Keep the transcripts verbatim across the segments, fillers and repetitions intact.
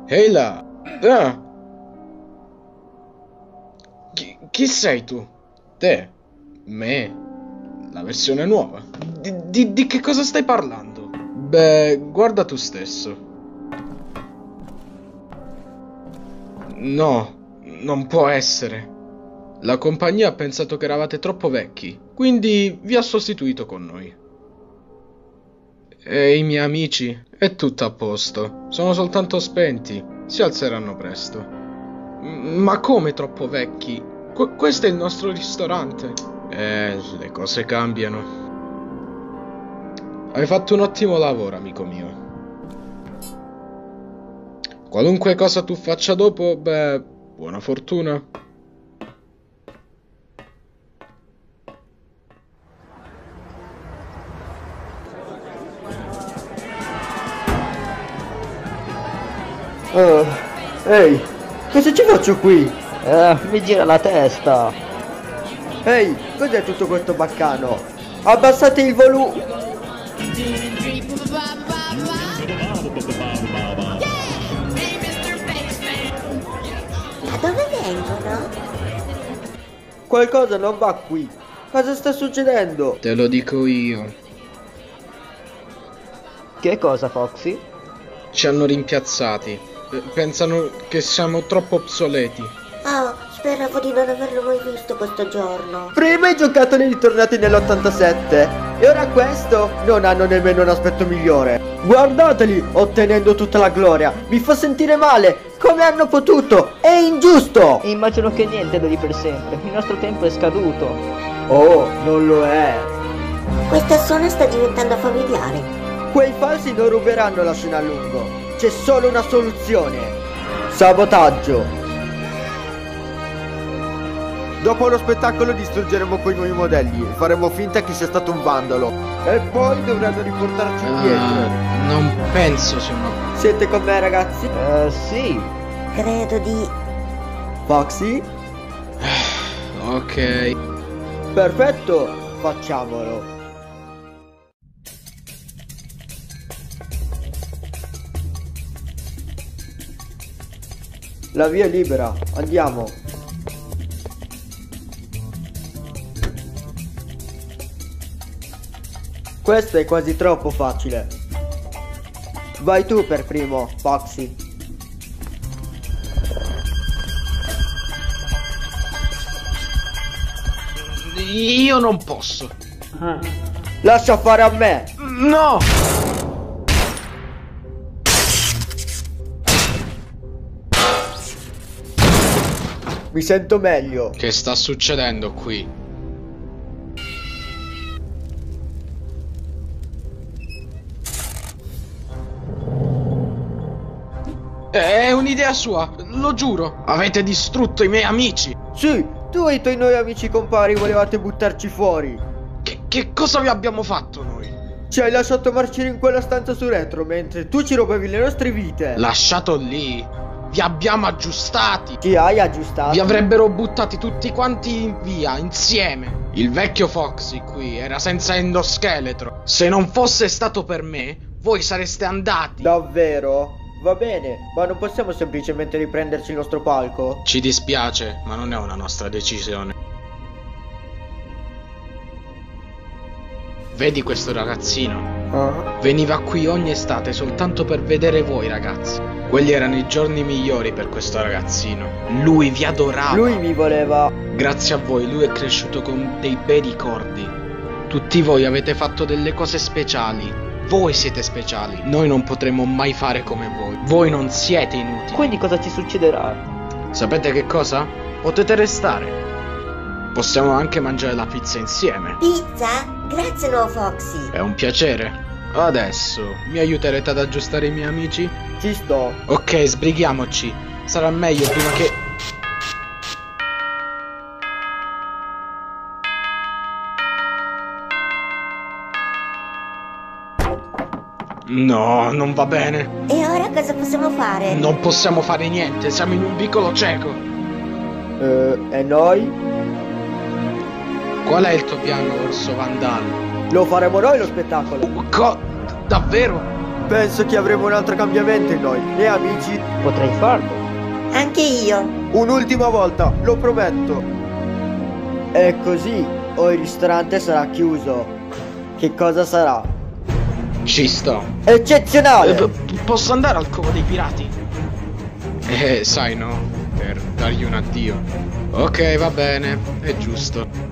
Ehi là! Ah! Chi, chi sei tu? Te? Me? La versione nuova? Di, di, di che cosa stai parlando? Beh, guarda tu stesso. No, non può essere. La compagnia ha pensato che eravate troppo vecchi, quindi vi ha sostituito con noi. E i miei amici? È tutto a posto. Sono soltanto spenti. Si alzeranno presto. M- Ma come troppo vecchi? Qu- questo è il nostro ristorante. Eh, le cose cambiano. Hai fatto un ottimo lavoro, amico mio. Qualunque cosa tu faccia dopo, beh, buona fortuna. Oh, ehi, cosa ci faccio qui? Eh, mi gira la testa. Ehi, cos'è tutto questo baccano? Abbassate il volume. Da dove vengono? Qualcosa non va qui. Cosa sta succedendo? Te lo dico io. Che cosa, Foxy? Ci hanno rimpiazzati. Eh, Pensano che siamo troppo obsoleti. Oh, speravo di non averlo mai visto questo giorno. Prima i giocattoli ritornati nell'ottantasette e ora questo non hanno nemmeno un aspetto migliore. Guardateli, ottenendo tutta la gloria. Mi fa sentire male. Come hanno potuto? È ingiusto. Immagino che niente duri per sempre. Il nostro tempo è scaduto. Oh, non lo è. Questa zona sta diventando familiare. Quei falsi non ruberanno la scena a lungo. C'è solo una soluzione. Sabotaggio. Dopo lo spettacolo distruggeremo quei nuovi modelli e faremo finta che sia stato un vandalo. E poi dovranno riportarci indietro. Ah, non penso sia una... Siete con me, ragazzi? Eh, sì. Credo di... Foxy? Ok. Perfetto, facciamolo. La via è libera, andiamo. Questo è quasi troppo facile. Vai tu per primo, Foxy. Io non posso. Lascia fare a me. No! Mi sento meglio. Che sta succedendo qui? È un'idea sua, lo giuro. Avete distrutto i miei amici. Sì, tu e i tuoi nuovi amici compari volevate buttarci fuori. Che, che cosa vi abbiamo fatto noi? Ci hai lasciato marcire in quella stanza su retro mentre tu ci rubavi le nostre vite. Lasciato lì. Vi abbiamo aggiustati. Ti hai aggiustato? Vi avrebbero buttati tutti quanti via, insieme. Il vecchio Foxy qui era senza endoscheletro. Se non fosse stato per me, voi sareste andati. Davvero? Va bene, ma non possiamo semplicemente riprenderci il nostro palco? Ci dispiace, ma non è una nostra decisione. Vedi questo ragazzino? Ah? Veniva qui ogni estate soltanto per vedere voi ragazzi. Quelli erano i giorni migliori per questo ragazzino. Lui vi adorava. Lui mi voleva. Grazie a voi lui è cresciuto con dei bei ricordi. Tutti voi avete fatto delle cose speciali. Voi siete speciali. Noi non potremo mai fare come voi. Voi non siete inutili. Quindi cosa ci succederà? Sapete che cosa? Potete restare. Possiamo anche mangiare la pizza insieme. Pizza? Grazie, no, Foxy. È un piacere. Adesso mi aiuterete ad aggiustare i miei amici? Ci sto. Ok, sbrighiamoci. Sarà meglio prima che... No, non va bene. E ora cosa possiamo fare? Non possiamo fare niente, siamo in un vicolo cieco. Eh, e noi? Qual è il tuo piano, orso vandalo? Lo faremo noi lo spettacolo. Co... davvero? penso che avremo un altro cambiamento in noi. E amici? Potrei farlo. Anche io. Un'ultima volta, lo prometto. E così, o il ristorante sarà chiuso. Che cosa sarà? Ci sto. Eccezionale! Eh, p- posso andare al covo dei pirati? Eh, sai no, per dargli un addio. Ok, va bene, è giusto.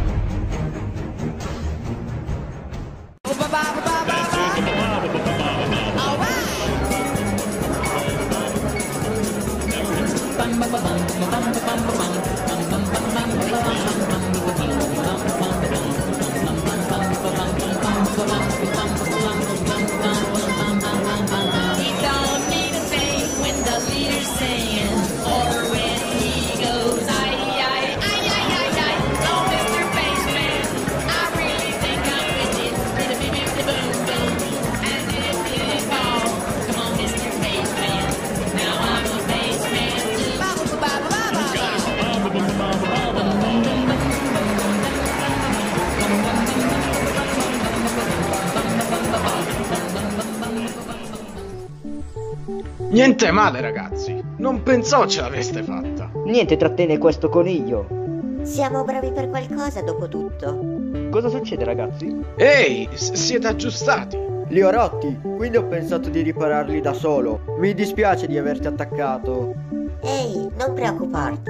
Niente male ragazzi, non pensavo ce l'aveste fatta. Niente trattiene questo coniglio. Siamo bravi per qualcosa dopo tutto. Cosa succede, ragazzi? Ehi, s- siete aggiustati. Li ho rotti, quindi ho pensato di ripararli da solo. Mi dispiace di averti attaccato. Ehi, non preoccuparti.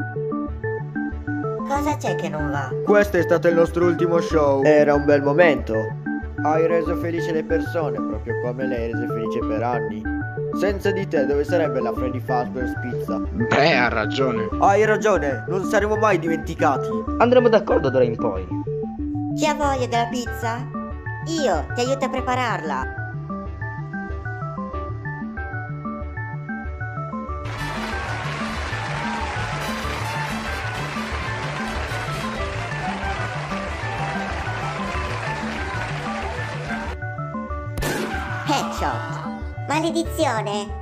Cosa c'è che non va? Questo è stato il nostro ultimo show. Era un bel momento. Hai reso felice le persone, proprio come lei rese felice per anni. Senza di te dove sarebbe la Freddy Fazbear's Pizza? Beh, ha ragione. Hai ragione, non saremo mai dimenticati. Andremo d'accordo d'ora in poi. Chi ha voglia della pizza? Io ti aiuto a prepararla. Headshot. Maledizione!